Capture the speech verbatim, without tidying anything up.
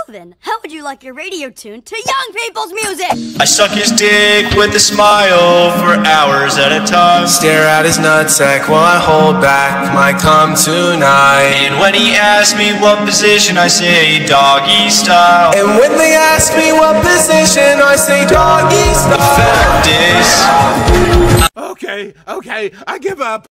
then, how would you like your radio tuned to young people's music? I suck his dick with a smile for hours at a time. Stare at his nutsack while I hold back my cum tonight. And when he asks me what position, I say doggy style. And when they ask me what position, I say doggy style. The fact is, Okay, okay, I give up.